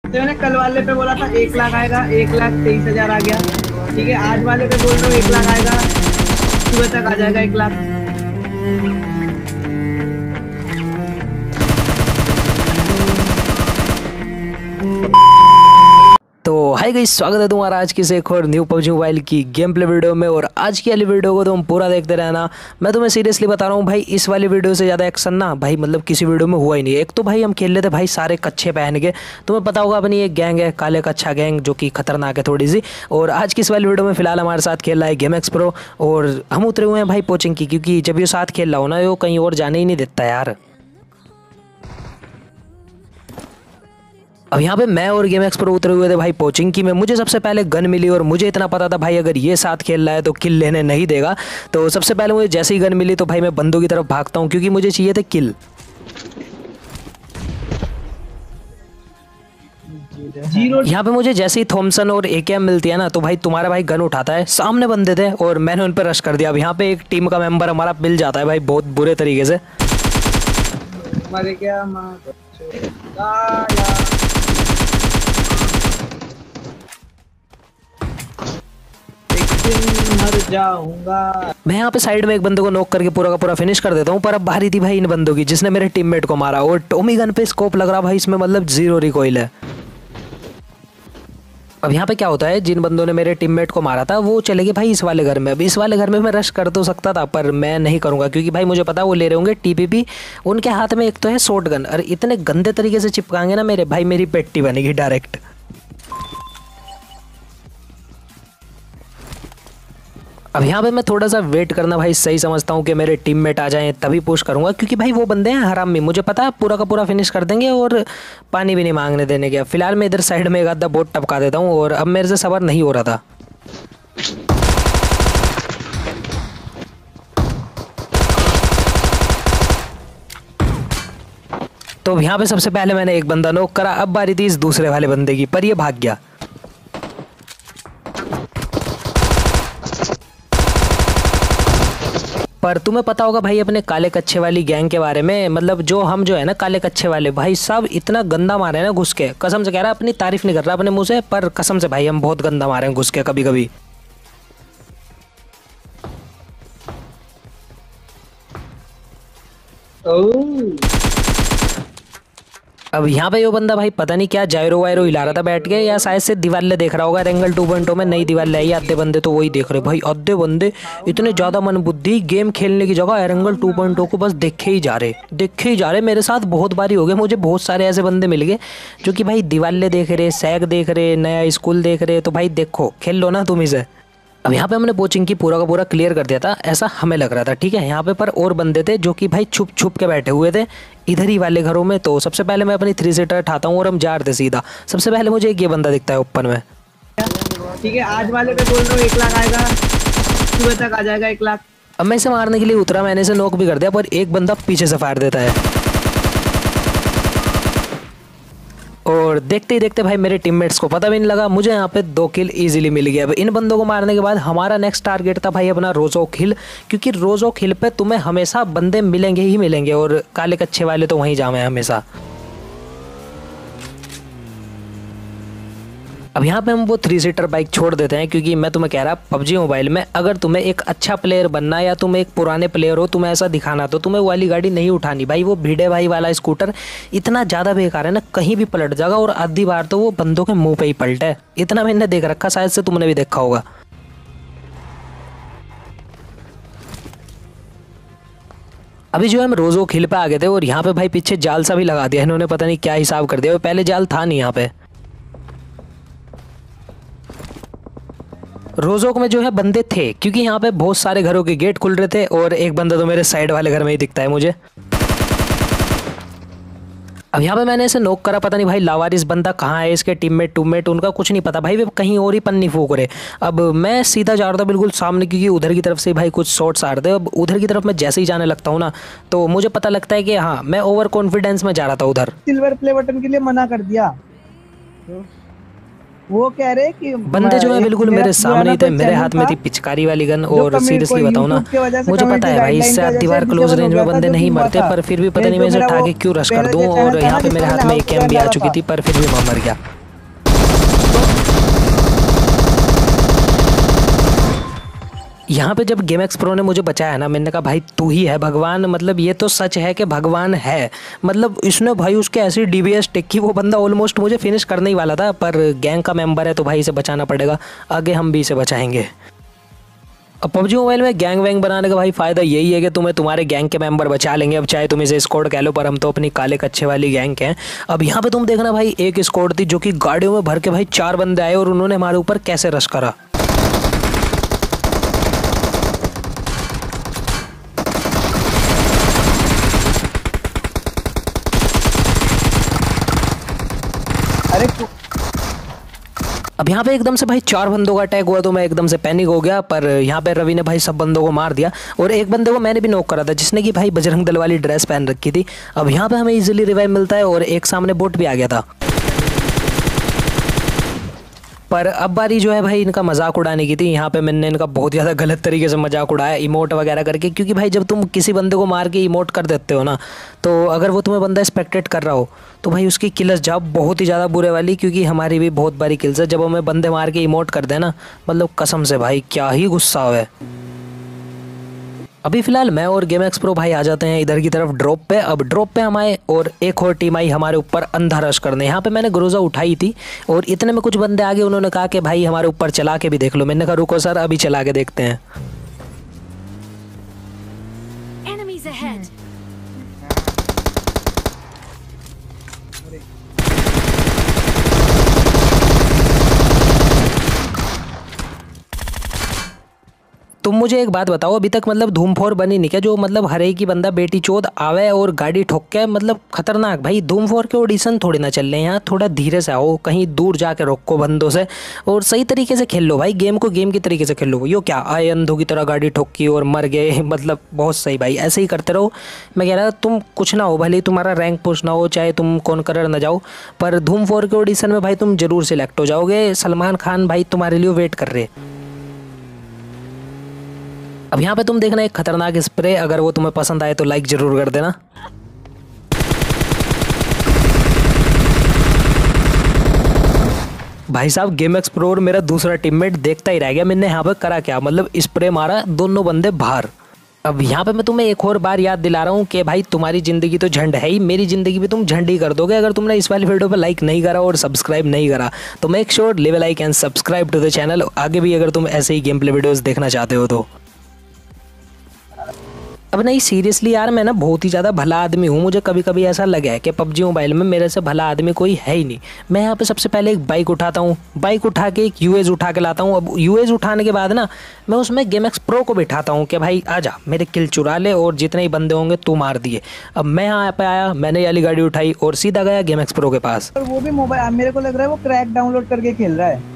तो मैंने कल वाले पे बोला था 1 लाख आएगा, 1,23,000 आ गया। ठीक है, आज वाले पे बोल रहा हूँ 1 लाख आएगा, सुबह तक आ जाएगा 1 लाख। तो हाय गाइस, स्वागत है तुम्हारा आज की एक और न्यू पबजी मोबाइल की गेम प्ले वीडियो में। और आज की वाली वीडियो को तुम पूरा देखते रहना। मैं तुम्हें सीरियसली बता रहा हूँ भाई, इस वाली वीडियो से ज़्यादा एक्शन ना भाई मतलब किसी वीडियो में हुआ ही नहीं। एक तो भाई हम खेल लेते भाई सारे कच्छे पहन के, तुम्हें पता होगा अपनी एक गैंग है काले कच्छा गैंग जो कि खतरनाक है थोड़ी सी। और आज की इस वाली वीडियो में फिलहाल हमारे साथ खेल रहा है गेम एक्स प्रो, और हम उतरे हुए हैं भाई कोचिंग की, क्योंकि जब ये साथ खेल रहा हो ना वो कहीं और जाने ही नहीं देता यार। अब यहाँ पे मैं और गेम एक्स प्रो उतरे हुए थे भाई कोचिंग की में। मुझे सबसे पहले गन मिली और मुझे इतना पता था भाई अगर ये साथ खेल रहा है तो किल लेने नहीं देगा। तो सबसे पहले मुझे जैसे ही गन मिली तो भाई मैं बंदों की तरफ भागता हूँ, क्योंकि मुझे चाहिए थे किल। यहाँ पे मुझे जैसे ही थॉमसन और एकेएम मिलती है ना तो भाई तुम्हारा भाई गन उठाता है। सामने बंदे थे और मैंने उन पर रश कर दिया। अब यहाँ पे एक टीम का मेंबर हमारा मिल जाता है भाई बहुत बुरे तरीके से। मरे क्या मर जाऊंगा। मैं यहाँ पे साइड में एक बंदे को नॉक करके पूरा का पूरा फिनिश कर देता हूँ। पर अब बारी थी भाई इन बंदों की जिसने मेरे टीममेट को मारा, और टॉमी गन पे स्कोप लग रहा भाई इसमें, मतलब 0 रिकॉइल है। अब यहाँ पे क्या होता है, जिन बंदों ने मेरे टीममेट को मारा था वो चले गए भाई इस वाले घर में। अब इस वाले घर में मैं रश कर तो सकता था पर मैं नहीं करूँगा, क्योंकि भाई मुझे पता वो ले रहे होंगे टीपीपी। उनके हाथ में एक तो है शॉट गन, और इतने गंदे तरीके से चिपकाएंगे ना मेरे भाई, मेरी पेट्टी बनेगी डायरेक्ट। अब यहाँ पे मैं थोड़ा सा वेट करना भाई सही समझता हूँ कि मेरे टीममेट आ जाएं तभी पुश करूँगा, क्योंकि भाई वो बंदे हैं हरामी, मुझे पता है पूरा का पूरा फिनिश कर देंगे और पानी भी नहीं मांगने देने के। फिलहाल मैं इधर साइड में एक आधा बोट टपका देता हूँ, और अब मेरे से सबर नहीं हो रहा था। तो यहाँ पे सबसे पहले मैंने एक बंदा नॉक करा। अब बारी थी इस दूसरे वाले बंदे की, पर ये भाग गया। पर तुम्हें पता होगा भाई अपने काले कच्छे वाली गैंग के बारे में, मतलब जो हम जो है ना काले कच्छे वाले भाई सब इतना गंदा मारे हैं ना घुस के, कसम से कह रहा, अपनी तारीफ नहीं कर रहा अपने मुंह से, पर कसम से भाई हम बहुत गंदा मारे हैं घुस के कभी कभी। अब यहाँ पे वो बंदा भाई पता नहीं क्या जायरो वायरो हिला रहा था बैठ के, या शायद से दीवार देख रहा होगा। रेंगल 2.0 में नई दीवार लाई, आधे बंदे तो वही देख रहे भाई। आधे बंदे इतने ज़्यादा मन बुद्धि, गेम खेलने की जगह रेंगल 2.0 को बस देखे ही जा रहे। मेरे साथ बहुत बारी हो गए, मुझे बहुत सारे ऐसे बंदे मिल गए जो कि भाई दीवार देख रहे, सैग देख रहे, नया स्कूल देख रहे। तो भाई देखो खेल लो ना तुम इसे। अब यहाँ पे हमने कोचिंग की पूरा का पूरा क्लियर कर दिया था, ऐसा हमें लग रहा था। ठीक है, यहाँ पे पर और बंदे थे जो कि भाई छुप छुप के बैठे हुए थे इधर ही वाले घरों में। तो सबसे पहले मैं अपनी 3 सीटर उठाता हूँ और हम जा रहे थे सीधा। सबसे पहले मुझे एक ये बंदा दिखता है ओपन में। ठीक है, आज वाले पे बोल रहा हूँ 1 लाख आएगा, सुबह तक आ जाएगा 1 लाख। अब मैं इसे मारने के लिए उतरा, मैंने इसे नॉक भी कर दिया, पर एक बंदा पीछे से फायर देता है। और देखते ही देखते भाई मेरे टीममेट्स को पता भी नहीं लगा, मुझे यहाँ पे 2 किल इजीली मिल गया। अब इन बंदों को मारने के बाद हमारा नेक्स्ट टारगेट था भाई अपना रोजोक हिल, क्योंकि रोजोक हिल पे तुम्हें हमेशा बंदे मिलेंगे ही मिलेंगे, और काले कच्छे वाले तो वहीं जावे हमेशा। अब यहाँ पे हम वो 3 सीटर बाइक छोड़ देते हैं, क्योंकि मैं तुम्हें कह रहा पबजी मोबाइल में अगर तुम्हें एक अच्छा प्लेयर बनना या तुम एक पुराने प्लेयर हो, तुम्हें ऐसा दिखाना, तो तुम्हें वो वाली गाड़ी नहीं उठानी भाई। वो भिड़े भाई वाला स्कूटर इतना ज़्यादा बेकार है ना, कहीं भी पलट जाएगा, और आधी बार तो वो बंदों के मुंह पे ही पलटा है। इतना मैंने देख रखा, शायद से तुमने भी देखा होगा। अभी जो है हम रोजो खिल पे आ गए थे, और यहाँ पे भाई पीछे जाल सा भी लगा दिया इन्होंने, पता नहीं क्या हिसाब कर दिया, पहले जाल था नहीं यहाँ पे। रोजोक में जो है बंदे थे, क्योंकि यहाँ पे बहुत सारे घरों के गेट खुल रहे थे, और एक बंदा तो मेरे साइड वाले घर में ही दिखता है मुझे। अब यहाँ पे मैंने इसे नॉक करा, पता नहीं भाई लावारिस बंदा कहाँ है, इसके टीममेट उनका कुछ नहीं पता भाई, वे कहीं और ही पन्नी फूक रहे। अब मैं सीधा जा रहा था बिल्कुल सामने, क्योंकि उधर की तरफ से भाई कुछ शॉट्स आ रहे थे। अब उधर की तरफ मैं जैसे ही जाने लगता हूँ ना तो मुझे पता लगता है कि हाँ मैं ओवर कॉन्फिडेंस में जा रहा था उधर। सिल्वर प्ले बटन के लिए मना कर दिया, वो कह रहे कि बंदे जो है बिल्कुल मेरे सामने ही थे, मेरे हाथ में थी पिचकारी वाली गन। और सीरियसली बताऊं ना, मुझे पता है भाई इससे दीवार क्लोज रेंज में बंदे नहीं मरते, पर फिर भी पता नहीं मैं इसे उठा के क्यों रश कर दूं। और यहाँ पे मेरे हाथ में एक एम भी आ चुकी थी, पर फिर भी मैं मर गया। यहाँ पे जब गेम एक्स प्रो ने मुझे बचाया ना, मैंने कहा भाई तू ही है भगवान। मतलब ये तो सच है कि भगवान है। मतलब इसने भाई उसके ऐसी डीबीएस टेक की, वो बंदा ऑलमोस्ट मुझे फिनिश करने ही वाला था, पर गैंग का मेंबर है तो भाई इसे बचाना पड़ेगा। आगे हम भी इसे बचाएंगे। अब पबजी मोबाइल में गैंग वैंग बनाने का भाई फ़ायदा यही है कि तुम्हें तुम्हारे गैंग के मेंबर बचा लेंगे। अब चाहे तुम इसे स्क्वाड कह लो, पर हम तो अपनी काले कच्चे वाली गैंग के हैं। अब यहाँ पे तुम देखना भाई, एक स्क्वाड थी जो कि गाड़ियों में भर के भाई 4 बंदे आए और उन्होंने हमारे ऊपर कैसे रश करा। अरे अब यहाँ पे एकदम से भाई 4 बंदों का अटैक हुआ तो मैं एकदम से पैनिक हो गया, पर यहाँ पे रवि ने भाई सब बंदों को मार दिया और एक बंदे को मैंने भी नॉक करा था, जिसने कि भाई बजरंग दल वाली ड्रेस पहन रखी थी। अब यहाँ पे हमें इजीली रिवाइव मिलता है और एक सामने बोट भी आ गया था। पर अब बारी जो है भाई इनका मजाक उड़ाने की थी। यहाँ पे मैंने इनका बहुत ज़्यादा गलत तरीके से मजाक उड़ाया, इमोट वगैरह करके। क्योंकि भाई जब तुम किसी बंदे को मार के इमोट कर देते हो ना, तो अगर वो तुम्हें बंदा स्पेक्टेट कर रहा हो तो भाई उसकी किल्स जाओ बहुत ही ज़्यादा बुरे वाली। क्योंकि हमारी भी बहुत बारी किल्स है, जब हमें बंदे मार के इमोट कर देना, मतलब कसम से भाई क्या ही गुस्सा है। अभी फ़िलहाल मैं और गेम एक्स प्रो भाई आ जाते हैं इधर की तरफ ड्रॉप पे। अब ड्रॉप पे हम आए और एक और टीम आई हमारे ऊपर अंधा रश करने। यहाँ पे मैंने ग्रोजा उठाई थी और इतने में कुछ बंदे आगे, उन्होंने कहा कि भाई हमारे ऊपर चला के भी देख लो। मैंने कहा रुको सर, अभी चला के देखते हैं। Enemies ahead. तुम मुझे एक बात बताओ, अभी तक मतलब धूम 4 बनी नहीं क्या, जो मतलब हर एक ही बंदा बेटी चोद आवे और गाड़ी ठोक के, मतलब खतरनाक। भाई धूम 4 के ऑडिशन थोड़ी ना चल रहे हैं यहाँ, थोड़ा धीरे से आओ, कहीं दूर जाके रोको बंदों से और सही तरीके से खेल लो भाई। गेम को गेम की तरीके से खेल लो। यो क्या आए अंधों की तरह गाड़ी ठोकी और मर गए, मतलब बहुत सही भाई, ऐसे ही करते रहो। मैं कह रहा तुम कुछ ना हो, भले तुम्हारा रैंक पुश ना हो, चाहे तुम कॉन्करर ना जाओ, पर धूम 4 के ऑडिशन में भाई तुम जरूर सिलेक्ट हो जाओगे। सलमान खान भाई तुम्हारे लिए वेट कर रहे। अब यहाँ पे तुम देखना एक खतरनाक स्प्रे, अगर वो तुम्हें पसंद आए तो लाइक जरूर कर देना। भाई साहब गेम एक्स प्रो और मेरा दूसरा टीममेट देखता ही रह गया मैंने यहाँ पे करा क्या। मतलब स्प्रे मारा, दोनों बंदे बाहर। अब यहाँ पे मैं तुम्हें एक और बार याद दिला रहा हूँ कि भाई तुम्हारी ज़िंदगी तो झंड है ही, मेरी ज़िंदगी भी तुम झंड ही कर दोगे अगर तुमने इस वाली वीडियो पे लाइक नहीं करा और सब्सक्राइब नहीं करा। तो make sure leave a like and subscribe to the channel. आगे भी अगर तुम ऐसे ही गेम प्ले वीडियोज़ देखना चाहते हो तो। अब नहीं सीरियसली यार, मैं ना बहुत ही ज़्यादा भला आदमी हूँ। मुझे कभी कभी ऐसा लगा है कि पबजी मोबाइल में मेरे से भला आदमी कोई है ही नहीं। मैं यहाँ पे सबसे पहले एक बाइक उठाता हूँ, बाइक उठा के एक यूएज उठा के लाता हूँ। अब यूएज उठाने के बाद ना मैं उसमें गेम एक्स प्रो को बिठाता हूँ कि भाई आजा मेरे किल चुरा ले और जितने ही बंदे होंगे तू मार दिए। अब मैं यहाँ पे आया, मैंने ये वाली गाड़ी उठाई और सीधा गया गेम एक्स प्रो के पास। और वो भी मोबाइल, मेरे को लग रहा है वो क्रैक डाउनलोड करके खेल रहा है।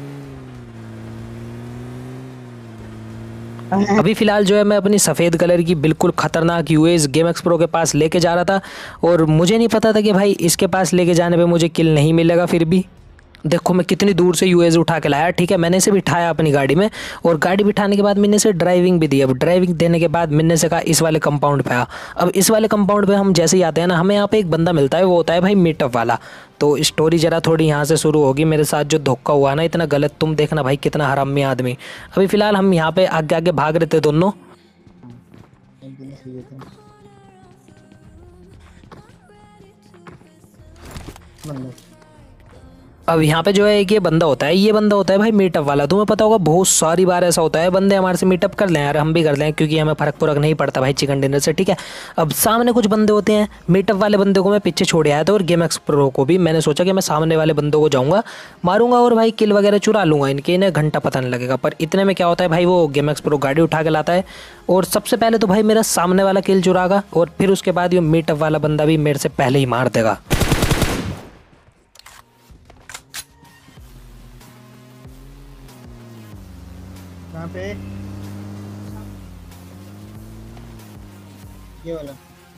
अभी फ़िलहाल जो है मैं अपनी सफ़ेद कलर की बिल्कुल ख़तरनाक यूएस गेम एक्स प्रो के पास लेके जा रहा था और मुझे नहीं पता था कि भाई इसके पास लेके जाने पे मुझे किल नहीं मिलेगा। फिर भी देखो मैं कितनी दूर से यूएस उठा के लाया। ठीक है, मैंने इसे बिठाया अपनी गाड़ी में और गाड़ी बिठाने के बाद मैंने इसे ड्राइविंग भी दी। अब ड्राइविंग देने के बाद मैंने से कहा इस वाले कंपाउंड पे आ। अब इस वाले कंपाउंड पे हम जैसे ही आते हैं ना, हमें यहाँ पे एक बंदा मिलता है, वो होता है भाई मीटअप वाला। तो स्टोरी जरा थोड़ी यहाँ से शुरू होगी। मेरे साथ जो धोखा हुआ ना इतना गलत, तुम देखना भाई कितना हरामी आदमी। अभी फ़िलहाल हम यहाँ पे आगे आगे भाग रहे थे दोनों। अब यहाँ पे जो है एक ये बंदा होता है, ये बंदा होता है भाई मीटअप वाला। तुम्हें पता होगा बहुत सारी बार ऐसा होता है बंदे हमारे से मीटअप कर लें यार, हम भी कर लें क्योंकि हमें फ़र्क फुरक नहीं पड़ता भाई चिकन डिनर से। ठीक है, अब सामने कुछ बंदे होते हैं, मीटअप वाले बंदे को मैं पीछे छोड़ आया था और गेम एक्स प्रो को भी। मैंने सोचा कि मैं सामने वाले बंदों को जाऊँगा, मारूंगा और भाई किल वगैरह चुरा लूँगा इनके, इन्हें घंटा पता नहीं लगेगा। पर इतने में क्या होता है भाई, वो गेम एक्स प्रो गाड़ी उठा के लाता है और सबसे पहले तो भाई मेरा सामने वाला किल चुरागा और फिर उसके बाद ये मीटअप वाला बंदा भी मेरे से पहले ही मार देगा। कहाँ पे? ये वाला।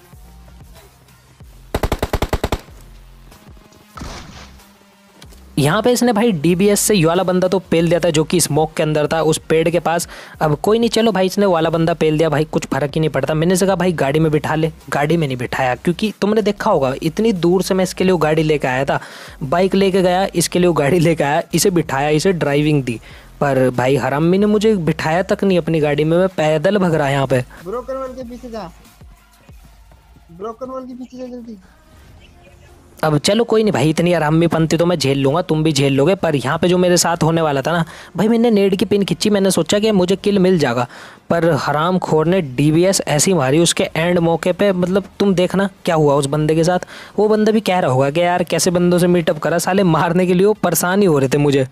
यहाँ पे इसने भाई डीबीएस से ये वाला बंदा तो पेल दिया था जो कि स्मोक के अंदर था उस पेड़ के पास। अब कोई नहीं, चलो भाई इसने वाला बंदा पेल दिया भाई, कुछ फर्क ही नहीं पड़ता। मैंने से कहा भाई गाड़ी में बिठा ले, गाड़ी में नहीं बिठाया क्योंकि तुमने देखा होगा इतनी दूर से मैं इसके लिए वो गाड़ी लेके आया था, बाइक लेके गया, इसके लिए वो गाड़ी लेके आया, इसे बिठाया, इसे ड्राइविंग दी। पर भाई हरामी ने मुझे बिठाया तक नहीं अपनी गाड़ी में, मैं पैदल भग रहा यहाँ पे। ब्रोकर वन के पीछे जा, ब्रोकर वन के पीछे जा जल्दी। अब चलो कोई नहीं भाई, इतनी हरामी पंती तो मैं झेल लूंगा, तुम भी झेल लोगे। पर यहाँ पे जो मेरे साथ होने वाला था ना भाई, मैंने नेड की पिन खींची, मैंने सोचा कि मुझे किल मिल जाएगा, पर हराम खोर ने डीबीएस ऐसी मारी उसके एंड मौके पे। मतलब तुम देखना क्या हुआ उस बंदे के साथ। वो बंदा भी कह रहा होगा कि यार कैसे बंदों से मीटअप करा, साले मारने के लिए वो परेशान ही हो रहे थे मुझे।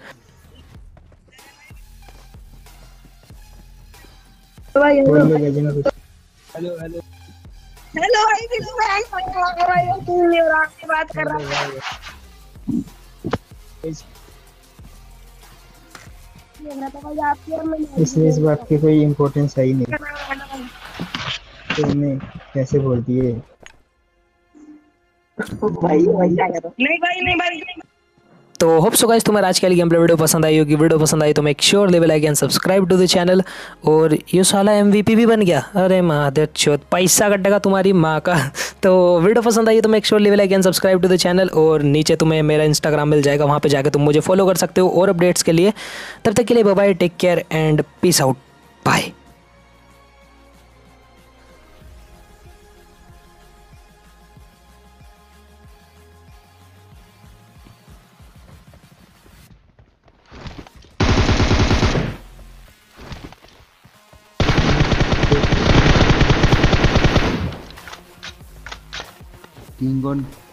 हेलो हेलो हेलो भाई, किस भाई तुम नहीं हो रहा, आपसे बात कर रहा हूँ। इसलिए इस बात की कोई इम्पोर्टेंस है ही नहीं, तुमने कैसे बोल दिए। नहीं भाई। तो होप सो गाइस तुम्हें आज के लिए गेम प्ले वीडियो पसंद आई होगी। वीडियो पसंद आई तो make sure leave a like and subscribe to the channel. और ये साला MVP भी बन गया, अरे महादेव चौथ, पैसा कटेगा तुम्हारी माँ का। तो वीडियो पसंद आई तो make sure leave a like and subscribe to the channel. और नीचे तुम्हें मेरा इंस्टाग्राम मिल जाएगा, वहाँ पे जाकर तुम मुझे फॉलो कर सकते हो और अपडेट्स के लिए। तब तक के लिए bye bye, take care and peace out, bye. King on